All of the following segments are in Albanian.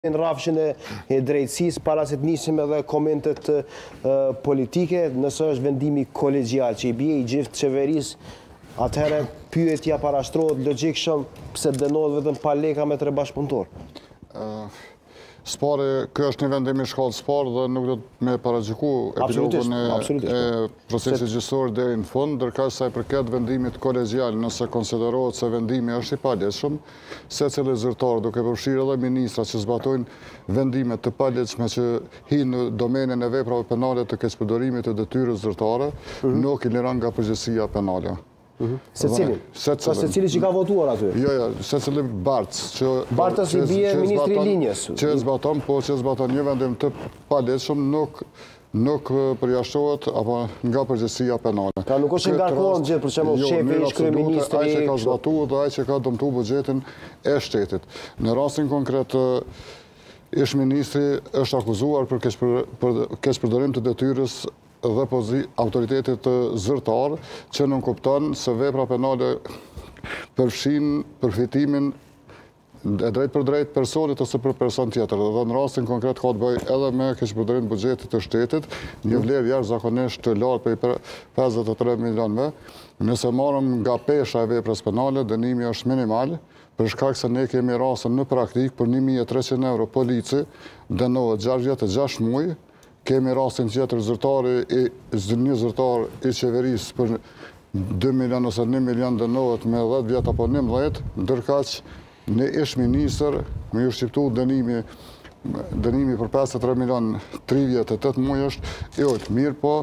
në rrafshin e drejtësisë, para se të nisim edhe komentet politike, nëse është vendimi kolegjial që i bie i gjithë qeverisë, atëherë pyetja parashtrohet logjikshëm pse dënohet vetëm pa leka me 3 bashkëpunëtor. Spari, kjo është një vendim i shkallë spar dhe nuk do të me paragjiku epilogun e procesit gjyqësor deri në fund, ndërkaq sa i përket vendimit kolegjial, nëse konsiderohet se vendimi është i palegjshëm, secili zyrtar duke përfshirë edhe ministra që zbatojnë vendime të palegjshme që hinë në domenën e veprave penale të keqpërdorimit të detyrës zyrtare, nuk i liron nga përgjegjësia penale. Secili? Secili që ka votuar aty? Jo, secili Bartës. Bartës i bie ministri i linjës. Që zbaton, po që zbaton një vendim të palegjshëm nuk përjashtohet apo nga përgjegjësia penale. Ka nuk është ngarkuar gjithë për shembull shefi i kryeministrit. Ai që ka zbatuar dhe ai që ka dëmtuar buxhetin e shtetit. Në rastin konkret ish ministri është akuzuar për keqpërdorim të detyrës dhe autoritetit zyrtar që nuk kupton se vepra penale përfshin përfitimin e drejt për drejt personit ose për person tjetër. Dhe në rastin konkret ka të bëj edhe me keqpërdorim buxhetit të shtetit, një vlerë jashtëzakonisht të lartë për 53 milionëve. Nëse marrëm nga pesha e veprës penale, dënimi është minimal, për shkak se ne kemi rastën në praktikë për 1300 euro polici dënohet 6 vjet e 6 muaj. Kemi rastin tjetër një zyrtar i qeverisë për 2 milion ose 1 milion dënohet me 10 vjet apo 11, ndërkaq në ish ministër me ju shqiptu dënimi për 53 milion 3 vjet e 8 muaj është mirë, po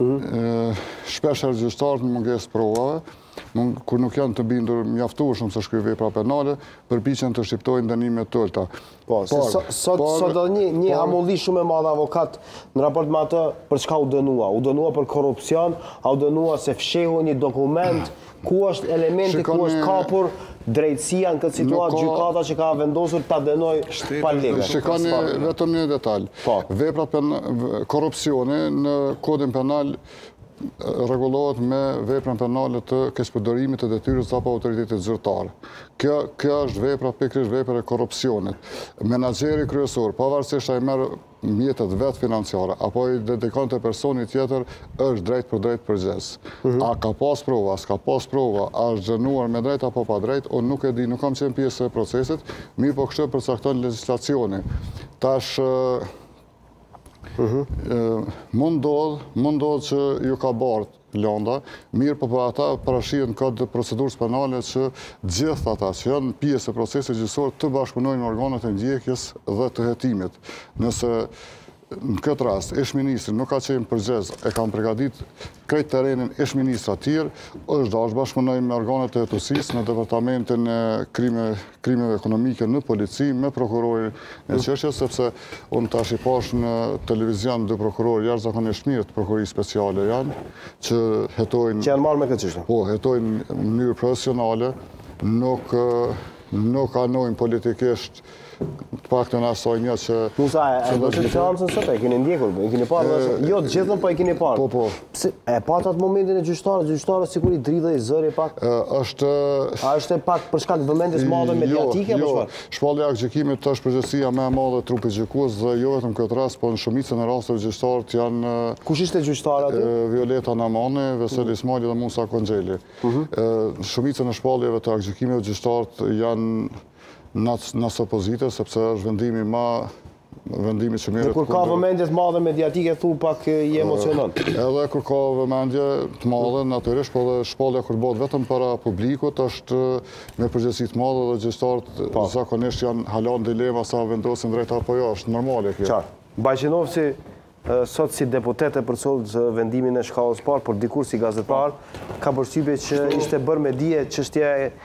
shpesh gjyqtarët në mungesë provave, kur nuk janë të bindur mjaftueshëm se shkryej vepra penale, përpiqen të shqiptojnë dënime të ulta. Po, sot do një hamulli shumë e madhe avokat në raport me atë për çka u dënua. U dënua për korrupsion, u dënua se fshehu një dokument, ku është elementi, ku është kapur drejtësia në këtë situatë, gjykata që ka vendosur ta dënoj pa lekë. Shikoni vetëm një detaj. Veprat korrupsioni në kodin penal rregullohet me veprën penale të keqpërdorimit të detyrës apo autoritetit zyrtar. Kjo është vepra pikërisht vepër e korrupsionit. Menaxheri kryesor, pavarësisht ai merr mjetet vet financiare apo i dedikon te personi tjetër, është drejt për drejt përgjegjës. A ka pas prova, s'ka pas prova, a është dënuar me drejt apo pa drejt, unë nuk e di, nuk kam qenë pjesë e procesit, mirë po kështu përcakton legjislacioni. Tash mund ndodh që ju ka bardh lënda, mirë po për ata parashihen kod procedurës penale që gjithë ata që janë pjesë e procesit gjyqësor të bashkëpunojnë me organet e ndjekjes dhe të hetimit. Nëse në këtë rast ish-ministri nuk ka qenë përgjegjës, e kanë përgatitur krejt terrenin ish-ministra të tjerë, është dash bashkëpunojnë me organet e hetësisë, në departamentin e krimeve ekonomike në polici, me prokurorin e çështjes, sepse unë tash i pash në televizion dy prokurorë jashtëzakonisht mirë të prokurisë speciale janë, që hetojnë. Që janë marrë me këtë çështje. Po, hetojnë në mënyrë profesionale, nuk anojnë politikisht të paktën asaj një që... Musa, e vështë seancën sot, e keni ndjekur, e keni parë, jo të gjithën, po e keni parë. Po. E patë atë momentin e gjyqtarës sikur i dridhe i zëri pak? A është pak për shkak vëmendjes madhe mediatike? Jo, shpallja e gjykimit është përgjegjësia më e madhe e trupit gjykues dhe jo vetëm këtë rast, po në shumicën e rasteve gjyqtarët janë... Kush ishte gjyqtarë aty? Violeta Namani, Veseli Ismaili dhe Musa Konxheli. Shumicën e shpalljeve të gjykimit gjyqtarët janë nësë opozite, sepse është vendimi që merret. Dhe kur ka vëmendje të madhe mediatike, thu pak i emocionon. Edhe kur ka vëmendje të madhe, natyrisht, po dhe shpallja kur bëhet vetëm para publikut, është me përgjegjësi të madhe dhe gjyqtarët zakonisht janë hala në dilema sa vendosin drejt apo jo, është normale kjo. Qartë. Bajqinovci sot si deputet e përcollët vendimin e shkallës parë, por dikur si gazetar, ka përshtypje që ishte bërë me dije çështja e